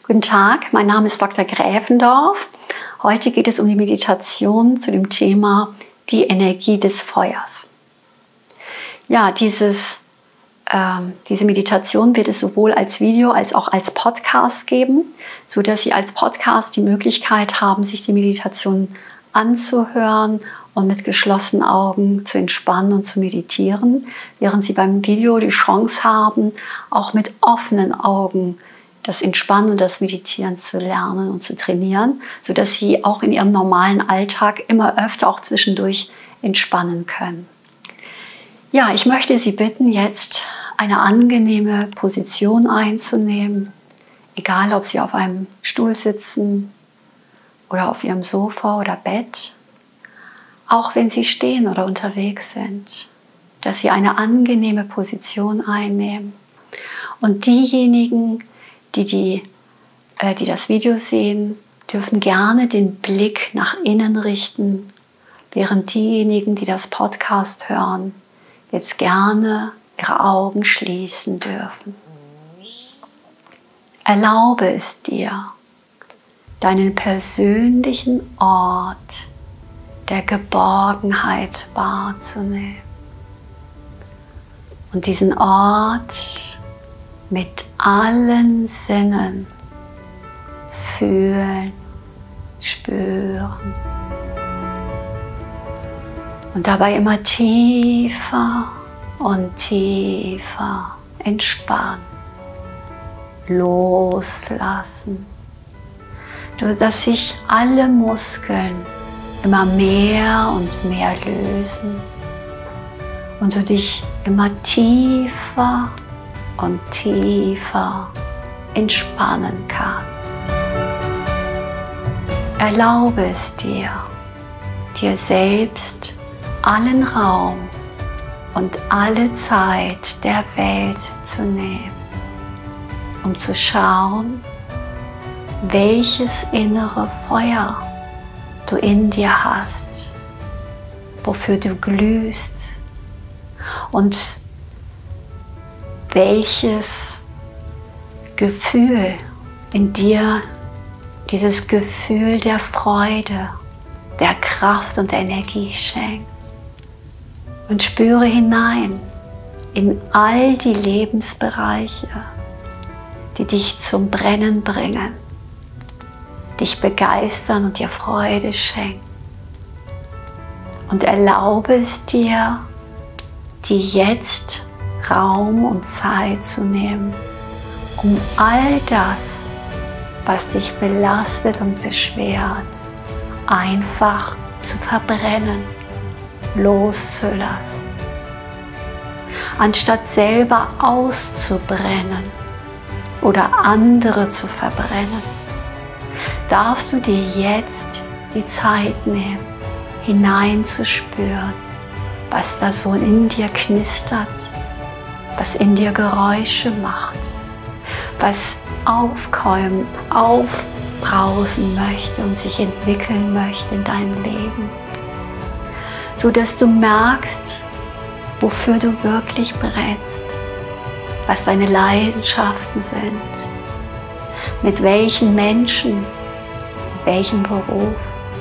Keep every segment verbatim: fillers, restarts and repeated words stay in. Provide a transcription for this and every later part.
Guten Tag, mein Name ist Doktor Gräfendorf. Heute geht es um die Meditation zu dem Thema die Energie des Feuers. Ja, dieses, ähm, diese Meditation wird es sowohl als Video als auch als Podcast geben, sodass Sie als Podcast die Möglichkeit haben, sich die Meditation anzuhören und mit geschlossenen Augen zu entspannen und zu meditieren, während Sie beim Video die Chance haben, auch mit offenen Augen das Entspannen und das Meditieren zu lernen und zu trainieren, sodass Sie auch in Ihrem normalen Alltag immer öfter auch zwischendurch entspannen können. Ja, ich möchte Sie bitten, jetzt eine angenehme Position einzunehmen, egal ob Sie auf einem Stuhl sitzen oder auf Ihrem Sofa oder Bett, auch wenn Sie stehen oder unterwegs sind, dass Sie eine angenehme Position einnehmen. Und diejenigen, die, die, äh, die das Video sehen, dürfen gerne den Blick nach innen richten, während diejenigen, die das Podcast hören, jetzt gerne ihre Augen schließen dürfen. Erlaube es dir, deinen persönlichen Ort der Geborgenheit wahrzunehmen und diesen Ort mit allen Sinnen fühlen, spüren und dabei immer tiefer und tiefer entspannen, loslassen, dass sich alle Muskeln immer mehr und mehr lösen und du dich immer tiefer und tiefer entspannen kannst. Erlaube es dir, dir selbst allen Raum und alle Zeit der Welt zu nehmen, um zu schauen, welches innere Feuer du in dir hast, wofür du glühst und welches Gefühl in dir, dieses Gefühl der Freude, der Kraft und Energie schenkt. Und spüre hinein in all die Lebensbereiche, die dich zum Brennen bringen, dich begeistern und dir Freude schenken. Und erlaube es dir, dir jetzt Raum und Zeit zu nehmen, um all das, was dich belastet und beschwert, einfach zu verbrennen, loszulassen. Anstatt selber auszubrennen oder andere zu verbrennen, darfst du dir jetzt die Zeit nehmen, hineinzuspüren, was da so in dir knistert, was in dir Geräusche macht, was aufkommen, aufbrausen möchte und sich entwickeln möchte in deinem Leben, so dass du merkst, wofür du wirklich brennst, was deine Leidenschaften sind, mit welchen Menschen, mit welchem Beruf,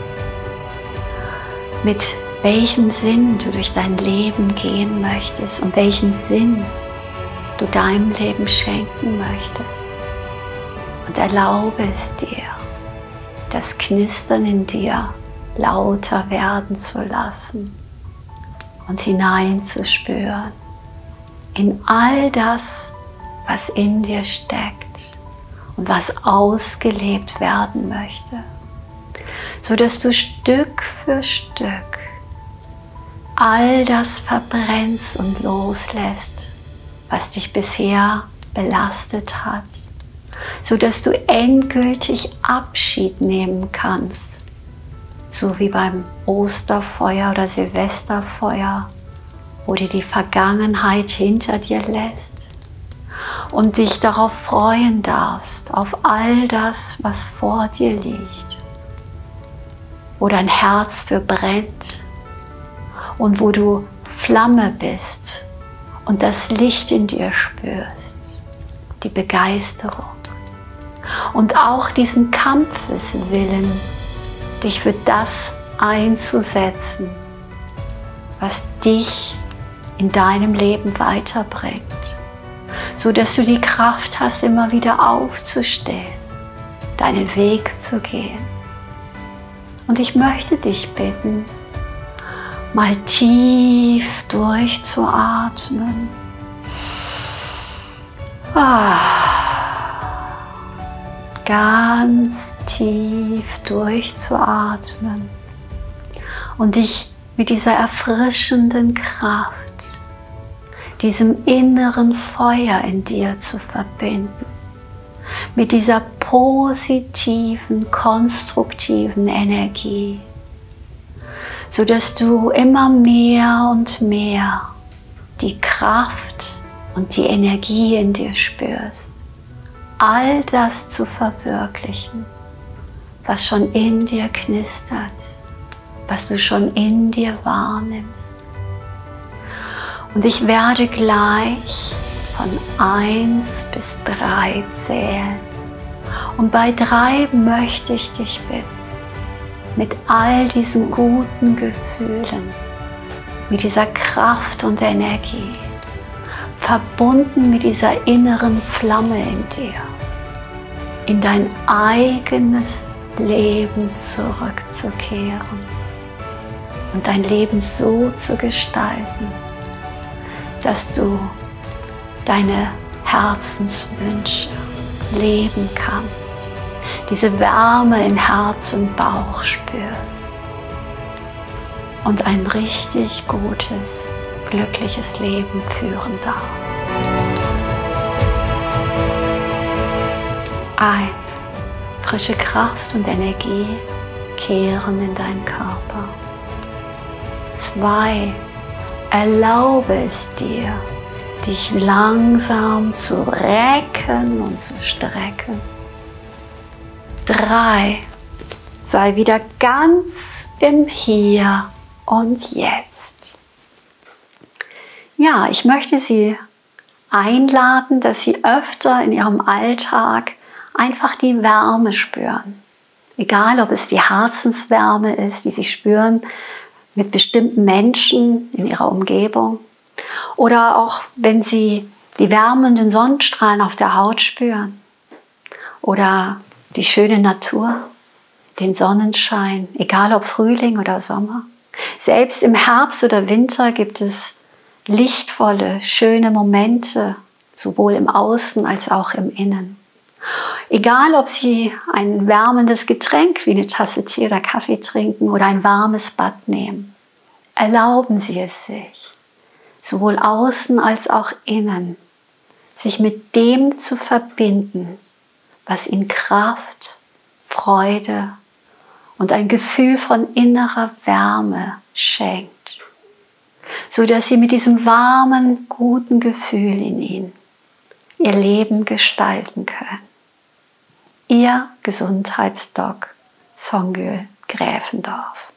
mit welchem Sinn du durch dein Leben gehen möchtest und welchen Sinn du deinem Leben schenken möchtest. Und erlaube es dir, das Knistern in dir lauter werden zu lassen und hineinzuspüren in all das, was in dir steckt und was ausgelebt werden möchte, sodass du Stück für Stück all das verbrennst und loslässt, was dich bisher belastet hat, sodass du endgültig Abschied nehmen kannst, so wie beim Osterfeuer oder Silvesterfeuer, wo du die Vergangenheit hinter dir lässt und dich darauf freuen darfst, auf all das, was vor dir liegt, wo dein Herz für brennt und wo du Flamme bist und das Licht in dir spürst, die Begeisterung. und auch diesen Kampfeswillen, dich für das einzusetzen, was dich in deinem Leben weiterbringt, so dass du die Kraft hast, immer wieder aufzustehen, deinen Weg zu gehen. Und ich möchte dich bitten, mal tief durchzuatmen. Ah, ganz tief durchzuatmen und dich mit dieser erfrischenden Kraft, diesem inneren Feuer in dir zu verbinden, mit dieser positiven, konstruktiven Energie, sodass du immer mehr und mehr die Kraft und die Energie in dir spürst, all das zu verwirklichen, was schon in dir knistert, was du schon in dir wahrnimmst. Und ich werde gleich von eins bis drei zählen. Und bei drei möchte ich dich bitten, mit all diesen guten Gefühlen, mit dieser Kraft und Energie, verbunden mit dieser inneren Flamme in dir, in dein eigenes Leben zurückzukehren und dein Leben so zu gestalten, dass du deine Herzenswünsche leben kannst, diese Wärme in Herz und Bauch spürst und ein richtig gutes, glückliches Leben führen darfst. Eins. Frische Kraft und Energie kehren in deinen Körper. Zwei. Erlaube es dir, dich langsam zu recken und zu strecken. Drei. Sei wieder ganz im Hier und Jetzt. Ja, ich möchte Sie einladen, dass Sie öfter in Ihrem Alltag einfach die Wärme spüren. Egal, ob es die Herzenswärme ist, die Sie spüren mit bestimmten Menschen in Ihrer Umgebung, oder auch wenn Sie die wärmenden Sonnenstrahlen auf der Haut spüren oder die schöne Natur, den Sonnenschein, egal ob Frühling oder Sommer. Selbst im Herbst oder Winter gibt es lichtvolle, schöne Momente, sowohl im Außen als auch im Innen. Egal, ob Sie ein wärmendes Getränk wie eine Tasse Tee oder Kaffee trinken oder ein warmes Bad nehmen, erlauben Sie es sich, sowohl außen als auch innen, sich mit dem zu verbinden, was Ihnen Kraft, Freude und ein Gefühl von innerer Wärme schenkt, sodass Sie mit diesem warmen, guten Gefühl in Ihnen Ihr Leben gestalten können. Ihr Gesundheitsdoc Songjül Gräfendorf.